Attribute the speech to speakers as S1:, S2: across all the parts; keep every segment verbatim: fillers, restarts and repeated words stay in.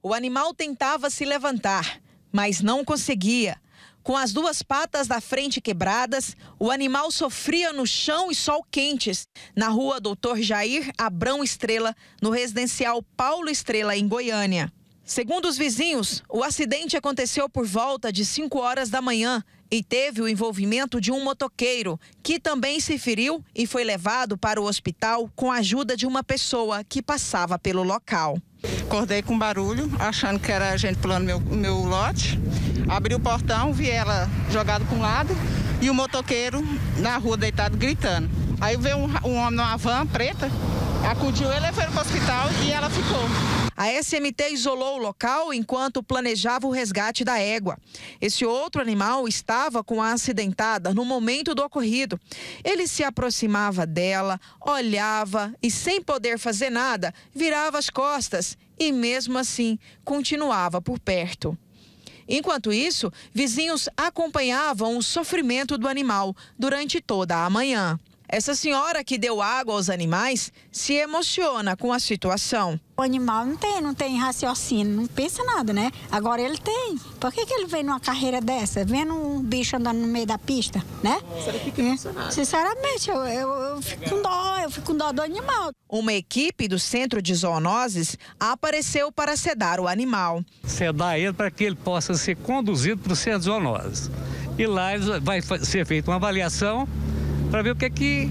S1: O animal tentava se levantar, mas não conseguia. Com as duas patas da frente quebradas, o animal sofria no chão e sol quentes, na rua doutor Jair Abrão Estrela, no residencial Paulo Estrela, em Goiânia. Segundo os vizinhos, o acidente aconteceu por volta de cinco horas da manhã e teve o envolvimento de um motoqueiro, que também se feriu e foi levado para o hospital com a ajuda de uma pessoa que passava pelo local.
S2: Acordei com barulho, achando que era gente pulando meu, meu lote. Abri o portão, vi ela jogada para um lado e o motoqueiro na rua deitado gritando. Aí veio um, um homem numa van preta, acudiu ele, levou para o hospital e ela ficou.
S1: A S M T isolou o local enquanto planejava o resgate da égua. Esse outro animal estava com a acidentada no momento do ocorrido. Ele se aproximava dela, olhava e, sem poder fazer nada, virava as costas e, mesmo assim, continuava por perto. Enquanto isso, vizinhos acompanhavam o sofrimento do animal durante toda a manhã. Essa senhora que deu água aos animais se emociona com a situação.
S3: O animal não tem, não tem raciocínio, não pensa nada, né? Agora ele tem. Por que que ele vem numa carreira dessa, vendo um bicho andando no meio da pista, né?
S1: Você fica emocionada.
S3: Sinceramente, eu, eu, eu fico com dó, eu fico com dó do animal.
S1: Uma equipe do Centro de Zoonoses apareceu para sedar o animal.
S4: Sedar ele para que ele possa ser conduzido para o Centro de Zoonoses. E lá vai ser feita uma avaliação para ver o que é que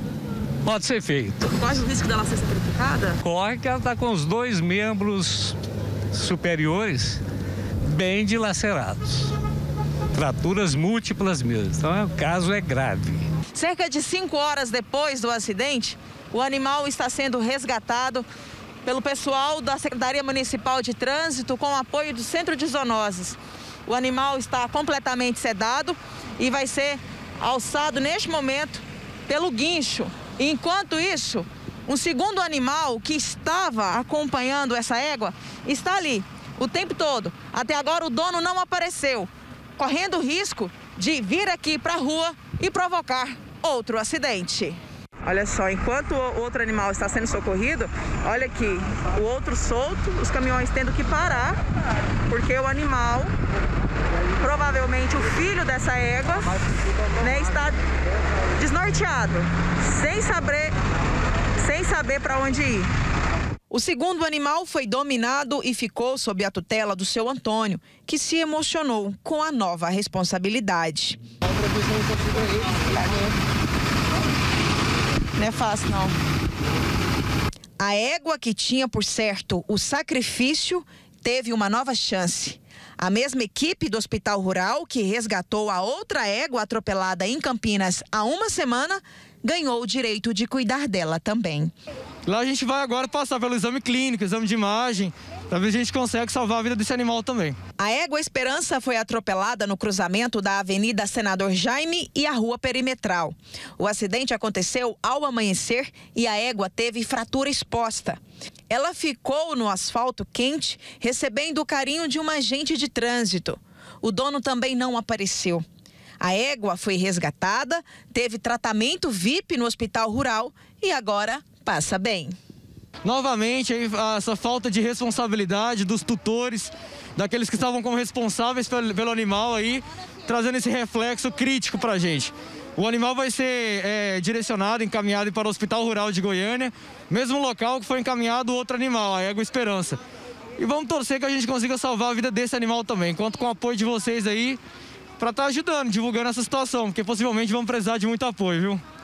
S4: pode ser feito.
S1: Corre o risco dela ser sacrificada?
S4: Corre que ela está com os dois membros superiores bem dilacerados. Fraturas múltiplas mesmo. Então o caso é grave.
S1: Cerca de cinco horas depois do acidente, o animal está sendo resgatado pelo pessoal da Secretaria Municipal de Trânsito com o apoio do Centro de Zoonoses. O animal está completamente sedado e vai ser alçado neste momento pelo guincho. Enquanto isso, um segundo animal que estava acompanhando essa égua está ali o tempo todo. Até agora o dono não apareceu, correndo o risco de vir aqui para a rua e provocar outro acidente. Olha só, enquanto o outro animal está sendo socorrido, olha aqui, o outro solto, os caminhões tendo que parar, porque o animal, provavelmente o filho dessa égua, né, está desnorteado, sem saber, sem saber para onde ir. O segundo animal foi dominado e ficou sob a tutela do seu Antônio, que se emocionou com a nova responsabilidade.
S2: Não é fácil, não.
S1: A égua que tinha por certo o sacrifício teve uma nova chance. A mesma equipe do Hospital Rural que resgatou a outra égua atropelada em Campinas há uma semana ganhou o direito de cuidar dela também.
S5: Lá a gente vai agora passar pelo exame clínico, exame de imagem, para ver se a gente consegue salvar a vida desse animal também.
S1: A égua Esperança foi atropelada no cruzamento da Avenida Senador Jaime e a Rua Perimetral. O acidente aconteceu ao amanhecer e a égua teve fratura exposta. Ela ficou no asfalto quente, recebendo o carinho de um agente de trânsito. O dono também não apareceu. A égua foi resgatada, teve tratamento V I P no Hospital Rural e agora passa bem.
S5: Novamente, essa falta de responsabilidade dos tutores, daqueles que estavam como responsáveis pelo animal aí, trazendo esse reflexo crítico para a gente. O animal vai ser é, direcionado, encaminhado para o Hospital Rural de Goiânia, mesmo local que foi encaminhado outro animal, a égua Esperança. E vamos torcer que a gente consiga salvar a vida desse animal também. Conto com o apoio de vocês aí para estar ajudando, divulgando essa situação, porque possivelmente vamos precisar de muito apoio, viu?